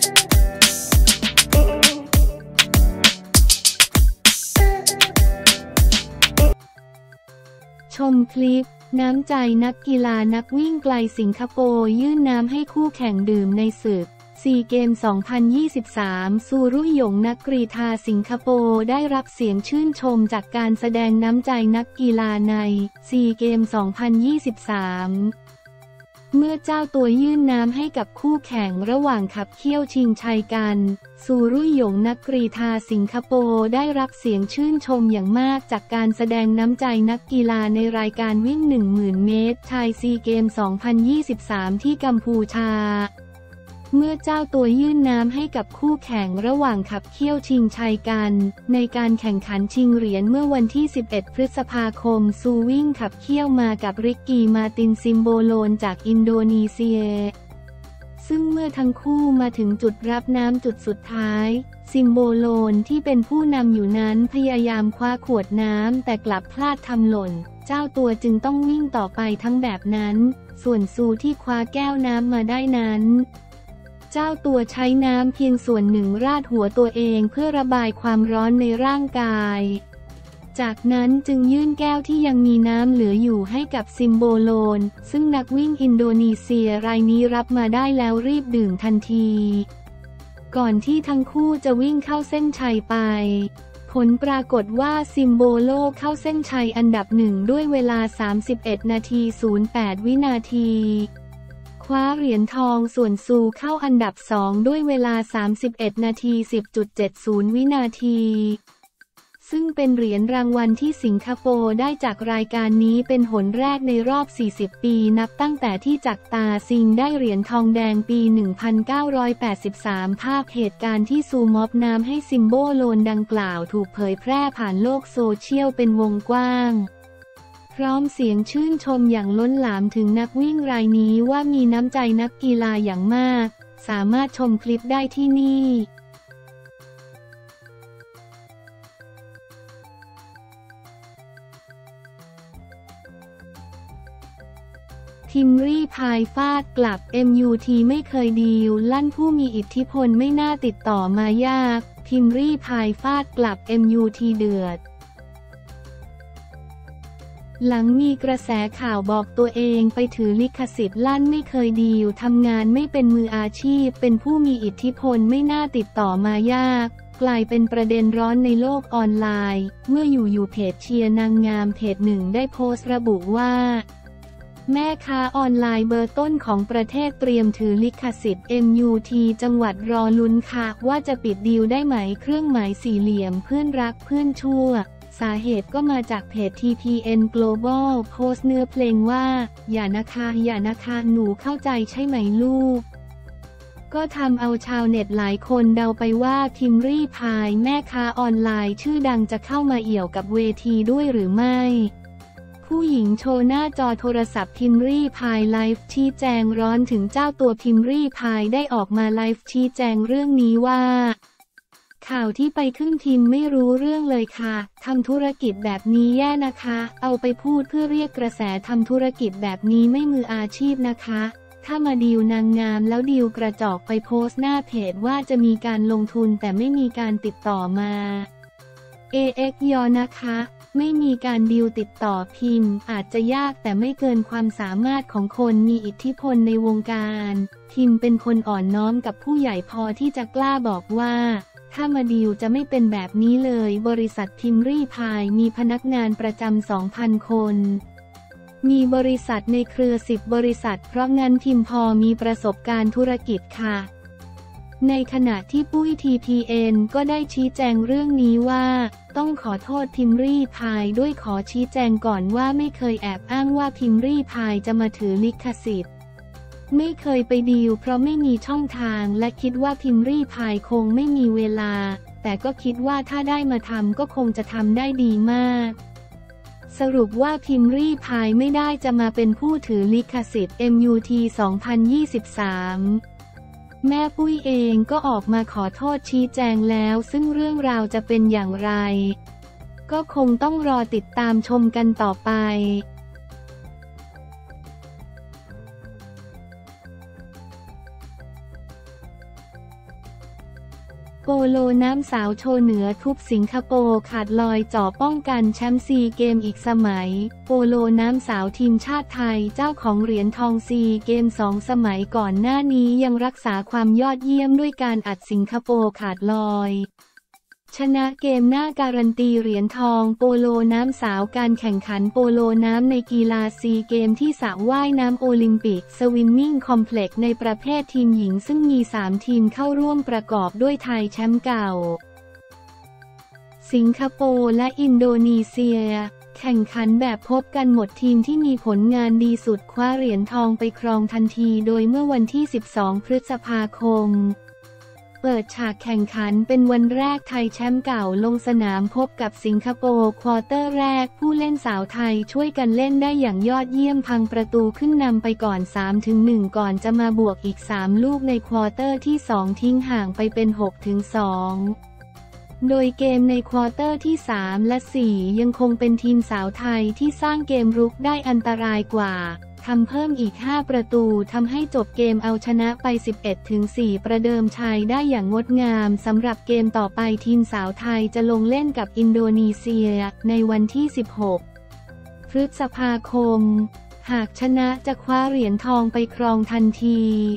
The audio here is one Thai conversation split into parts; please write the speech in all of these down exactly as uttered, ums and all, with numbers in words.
ชมคลิปน้ำใจนักกีฬานักวิ่งไกลสิงคโปร์ยื่นน้ำให้คู่แข่งดื่มในศึกซีเกม สองพันยี่สิบสาม ซูรุ่ยหยงนักกรีฑาสิงคโปร์ได้รับเสียงชื่นชมจากการแสดงน้ำใจนักกีฬาในซีเกม สองพันยี่สิบสาม เมื่อเจ้าตัวยื่นน้ำให้กับคู่แข่งระหว่างขับเคี่ยวชิงชัยกันซูรุ่ยหยงนักกรีฑาสิงคโปร์ได้รับเสียงชื่นชมอย่างมากจากการแสดงน้ำใจนักกีฬาในรายการวิ่ง หนึ่งหมื่น เมตรชายซีเกม สองพันยี่สิบสาม ที่กัมพูชาเมื่อเจ้าตัวยื่นน้ำให้กับคู่แข่งระหว่างขับเคี่ยวชิงชัยกันในการแข่งขันชิงเหรียญเมื่อวันที่ สิบเอ็ด พฤษภาคมซูวิ่งขับเคี่ยวมากับริกกี้มาตินซิมโบโลนจากอินโดนีเซียซึ่งเมื่อทั้งคู่มาถึงจุดรับน้ำจุดสุดท้ายซิมโบโลนที่เป็นผู้นำอยู่นั้นพยายามคว้าขวดน้ำแต่กลับพลาดทำหล่นเจ้าตัวจึงต้องวิ่งต่อไปทั้งแบบนั้นส่วนซูที่คว้าแก้วน้ำมาได้นั้นเจ้าตัวใช้น้ำเพียงส่วนหนึ่งราดหัวตัวเองเพื่อระบายความร้อนในร่างกายจากนั้นจึงยื่นแก้วที่ยังมีน้ำเหลืออยู่ให้กับซิมโบโลนซึ่งนักวิ่งอินโดนีเซียรายนี้รับมาได้แล้วรีบดื่มทันทีก่อนที่ทั้งคู่จะวิ่งเข้าเส้นชัยไปผลปรากฏว่าซิมโบโลเข้าเส้นชัยอันดับหนึ่งด้วยเวลา สามสิบเอ็ด นาที ศูนย์ แปด วินาทีคว้าเหรียญทองส่วนซูเข้าอันดับสองด้วยเวลา สามสิบเอ็ด นาที สิบ จุด เจ็ดศูนย์ วินาทีซึ่งเป็นเหรียญรางวัลที่สิงคโปร์ได้จากรายการนี้เป็นหนแรกในรอบ สี่สิบ ปีนับตั้งแต่ที่จักตาซิงได้เหรียญทองแดงปี หนึ่งพันเก้าร้อยแปดสิบสาม ภาพเหตุการณ์ที่ซูมอบน้ำให้ซิมโบโลนดังกล่าวถูกเผยแพร่ผ่านโลกโซเชียลเป็นวงกว้างพร้อมเสียงชื่นชมอย่างล้นหลามถึงนักวิ่งรายนี้ว่ามีน้ำใจนักกีฬาอย่างมากสามารถชมคลิปได้ที่นี่ทิมรี่พายฟาดกลับ เอ็ม ยู ที ไม่เคยดีลลั่นผู้มีอิทธิพลไม่น่าติดต่อมายากทิมรี่พายฟาดกลับ เอ็ม ยู ที เดือดหลังมีกระแสข่าวบอกตัวเองไปถือลิขสิทธิ์ลั่นไม่เคยดีลทำงานไม่เป็นมืออาชีพเป็นผู้มีอิทธิพลไม่น่าติดต่อมายากกลายเป็นประเด็นร้อนในโลกออนไลน์เมื่ออยู่ๆเพจเชียร์นางงามเพจหนึ่งได้โพสต์ระบุว่าแม่ค้าออนไลน์เบอร์ต้นของประเทศเตรียมถือลิขสิทธิ์ เอ็ม ยู ที จังหวัดรอลุ้นค่ะว่าจะปิดดีลได้ไหมเครื่องหมายสี่เหลี่ยมเพื่อนรักเพื่อนชั่วสาเหตุก็มาจากเพจ ที พี เอ็น Global โพสต์เนื้อเพลงว่าอย่านะคะอย่านะคะหนูเข้าใจใช่ไหมลูกก็ทำเอาชาวเน็ตหลายคนเดาไปว่าทิมรี่พายแม่ค้าออนไลน์ชื่อดังจะเข้ามาเอี่ยวกับเวทีด้วยหรือไม่ผู้หญิงโชว์หน้าจอโทรศัพท์พิมรี่พายไลฟ์ชี้แจงร้อนถึงเจ้าตัวพิมรี่พายได้ออกมาไลฟ์ชี้แจงเรื่องนี้ว่าข่าวที่ไปขึ้นพิมพ์ไม่รู้เรื่องเลยค่ะทำธุรกิจแบบนี้แย่นะคะเอาไปพูดเพื่อเรียกกระแสทำธุรกิจแบบนี้ไม่มืออาชีพนะคะถ้ามาดีลนางงามแล้วดีลกระจอกไปโพสต์หน้าเพจว่าจะมีการลงทุนแต่ไม่มีการติดต่อมา เอ เอ็กซ์ ยอนะคะไม่มีการดีลติดต่อพิมพ์อาจจะยากแต่ไม่เกินความสามารถของคนมีอิทธิพลในวงการพิมพ์เป็นคนอ่อนน้อมกับผู้ใหญ่พอที่จะกล้าบอกว่าถ้ามาดีลจะไม่เป็นแบบนี้เลยบริษัทพิมรี่พายมีพนักงานประจำ สองพัน คนมีบริษัทในเครือสิบบริษัทเพราะงั้นพิมพอมีประสบการณ์ธุรกิจค่ะในขณะที่ปุ้ย ที พี เอ็น ก็ได้ชี้แจงเรื่องนี้ว่าต้องขอโทษพิมรี่พายด้วยขอชี้แจงก่อนว่าไม่เคยแอบอ้างว่าพิมรี่พายจะมาถือลิขสิทธิ์ไม่เคยไปดีลเพราะไม่มีช่องทางและคิดว่าพิมรี่พายคงไม่มีเวลาแต่ก็คิดว่าถ้าได้มาทำก็คงจะทำได้ดีมากสรุปว่าพิมรี่พายไม่ได้จะมาเป็นผู้ถือลิขสิทธิ์ เอ็ม ยู ที สองพันยี่สิบสามแม่ปุ้ยเองก็ออกมาขอโทษชี้แจงแล้วซึ่งเรื่องราวจะเป็นอย่างไรก็คงต้องรอติดตามชมกันต่อไปโปโลน้ำสาวโชว์เหนือทุบสิงคโปร์ขาดลอยจ่อป้องกันแชมป์ซีเกมอีกสมัยโปโลน้ำสาวทีมชาติไทยเจ้าของเหรียญทองซีเกมสองสมัยก่อนหน้านี้ยังรักษาความยอดเยี่ยมด้วยการอัดสิงคโปร์ขาดลอยชนะเกมหน้าการันตีเหรียญทองโปโลน้ำสาวการแข่งขันโปโลน้ำในกีฬาซีเกมที่สระว่ายน้ำโอลิมปิกสวิมมิ่งคอมเพล็กซ์ในประเภททีมหญิงซึ่งมีสามทีมเข้าร่วมประกอบด้วยไทยแชมป์เก่าสิงคโปร์และอินโดนีเซียแข่งขันแบบพบกันหมดทีมที่มีผลงานดีสุดคว้าเหรียญทองไปครองทันทีโดยเมื่อวันที่สิบสองพฤษภาคมเปิดฉากแข่งขันเป็นวันแรกไทยแชมป์เก่าลงสนามพบกับสิงคโปร์ควอเตอร์แรกผู้เล่นสาวไทยช่วยกันเล่นได้อย่างยอดเยี่ยมพังประตูขึ้นนำไปก่อน สามถึงหนึ่ง ก่อนจะมาบวกอีกสามลูกในควอเตอร์ที่สองทิ้งห่างไปเป็น หกถึงสอง โดยเกมในควอเตอร์ที่สามและสี่ยังคงเป็นทีมสาวไทยที่สร้างเกมรุกได้อันตรายกว่าทำเพิ่มอีกห้าประตูทำให้จบเกมเอาชนะไป สิบเอ็ดถึงสี่ ประเดิมชัยได้อย่างงดงามสำหรับเกมต่อไปทีมสาวไทยจะลงเล่นกับอินโดนีเซียในวันที่ สิบหก พฤษภาคมหากชนะจะคว้าเหรียญทองไปครองทันที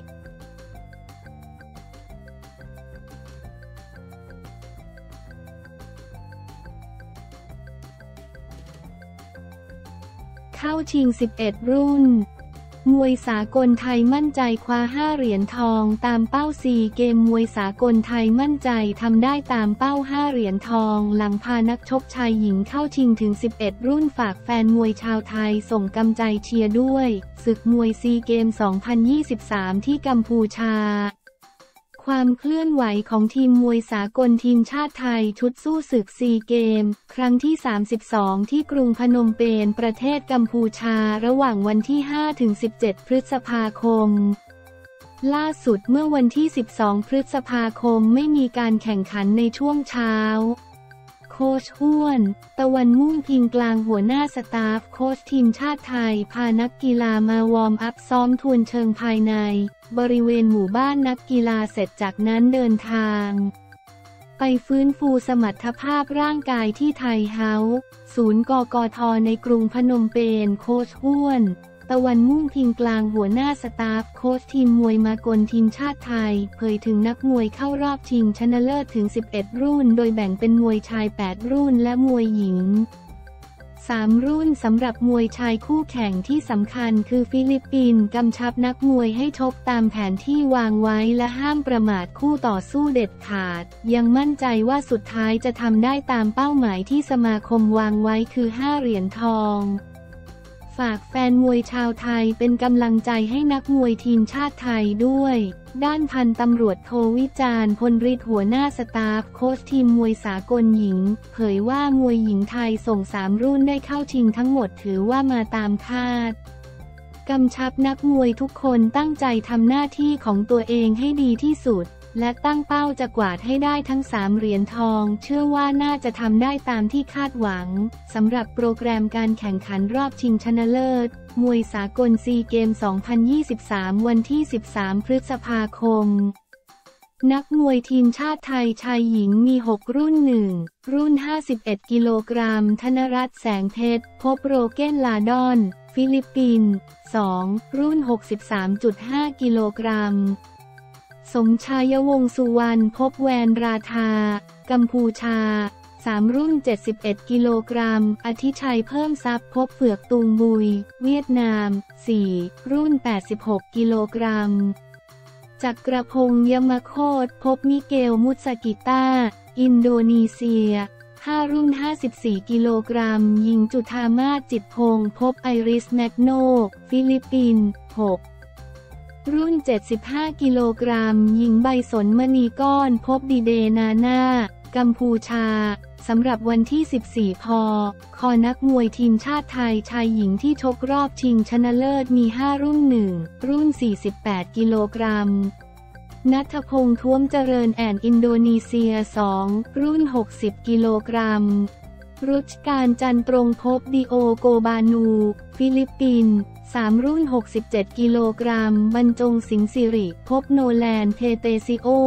เข้าชิง สิบเอ็ด รุ่นมวยสากลไทยมั่นใจคว้าห้าเหรียญทองตามเป้าซีเกมมวยสากลไทยมั่นใจทำได้ตามเป้าห้าเหรียญทองหลังพานักชกชายหญิงเข้าชิงถึง สิบเอ็ด รุ่นฝากแฟนมวยชาวไทยส่งกำใจเชียร์ด้วยศึกมวยซีเกม สองพันยี่สิบสาม ที่กัมพูชาความเคลื่อนไหวของทีมมวยสากลทีมชาติไทยชุดสู้ศึกซีเกมครั้งที่ สามสิบสอง ที่กรุงพนมเปญประเทศกัมพูชาระหว่างวันที่ ห้าถึงสิบเจ็ด พฤษภาคมล่าสุดเมื่อวันที่ สิบสอง พฤษภาคมไม่มีการแข่งขันในช่วงเช้าโค้ชอ้วนตะวันมุ่งพิงกลางหัวหน้าสตาฟโค้ชทีมชาติไทยพานักกีฬามาวอร์มอัพซ้อมทวนเชิงภายในบริเวณหมู่บ้านนักกีฬาเสร็จจากนั้นเดินทางไปฟื้นฟูสมรรถภาพร่างกายที่ไทยเฮาส์ศูนย์กกทในกรุงพนมเปญโค้ชอ้วนตะวันมุ่งพิงกลางหัวหน้าสตาฟโค้ชทีมมวยมากลทีมชาติไทยเผยถึงนักมวยเข้ารอบชิงชนะเลิศถึง สิบเอ็ด รุ่นโดยแบ่งเป็นมวยชาย แปด รุ่นและมวยหญิง สาม รุ่นสำหรับมวยชายคู่แข่งที่สำคัญคือฟิลิปปินส์กำชับนักมวยให้ชกตามแผนที่วางไว้และห้ามประมาทคู่ต่อสู้เด็ดขาดยังมั่นใจว่าสุดท้ายจะทำได้ตามเป้าหมายที่สมาคมวางไว้คือห้าเหรียญทองฝากแฟนมวยชาวไทยเป็นกำลังใจให้นักมวยทีมชาติไทยด้วยด้านพันตำรวจโทวิจารณ์พลฤทธิ์หัวหน้าสตาฟโค้ชทีมมวยสากลหญิงเผยว่ามวยหญิงไทยส่งสามรุ่นได้เข้าชิงทั้งหมดถือว่ามาตามคาดกำชับนักมวยทุกคนตั้งใจทำหน้าที่ของตัวเองให้ดีที่สุดและตั้งเป้าจะกวาดให้ได้ทั้งสามเหรียญทองเชื่อว่าน่าจะทำได้ตามที่คาดหวังสำหรับโปรแกรมการแข่งขันรอบชิงชนะเลิศมวยสากลซีเกม สองพันยี่สิบสาม วันที่ สิบสาม พฤษภาคมนักมวยทีมชาติไทยชายหญิงมี หก รุ่น หนึ่ง รุ่น ห้าสิบเอ็ด กิโลกรัมธนรัตน์แสงเพชรพบโรเกนลาดอนฟิลิปปินส์ สอง รุ่น หกสิบสามจุดห้า กิโลกรัมสมชายวงศ์สุวรรณพบแวนราธากัมพูชา สาม รุ่น เจ็ดสิบเอ็ด กิโลกรัมอธิชัยเพิ่มทรัพย์พบเผือกตุงบุยเวียดนาม สี่ รุ่น แปดสิบหก กิโลกรัมจักรพงษ์ยมโคตพบมิเกลมุตสกิต้าอินโดนีเซีย ห้า รุ่น ห้าสิบสี่ กิโลกรัมหญิงจุฑามาศจิตพงศ์พบไอริสแมกโนฟิลิปปินส์ หกรุ่น เจ็ดสิบห้า กิโลกรัมหญิงใบสนมณีก้อนพบดีเดนาน่ากัมพูชาสำหรับวันที่ สิบสี่ พ.ค.นักมวยทีมชาติไทยชายหญิงที่ชกรอบชิงชนะเลิศมี ห้า รุ่น หนึ่ง รุ่น สี่สิบแปด กิโลกรัมณัฐพงษ์ท้วมเจริญแอนอินโดนีเซีย สอง รุ่น หกสิบ กิโลกรัมรุชการจันตรงพบดิโอโกบานูฟิลิปปินส์ สาม รุ่น หกสิบเจ็ด กิโลกรัมบรรจงสิงห์สิริพบโนแลนเพเตซิโอ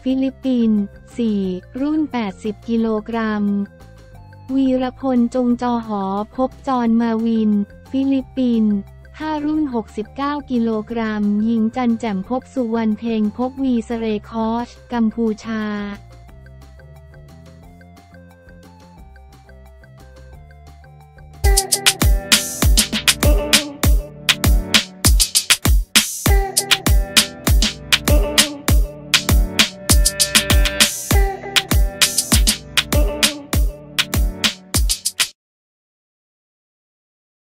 ฟิลิปปินส์ สี่ รุ่น แปดสิบ กิโลกรัม วีรพล จงจอหอพบจอห์นมาวิน ฟิลิปปินส์ ห้า รุ่น หกสิบเก้า กิโลกรัม หญิงจันแจ่มพบสุวรรณเพ็งพบวีสเรคอช กัมพูชา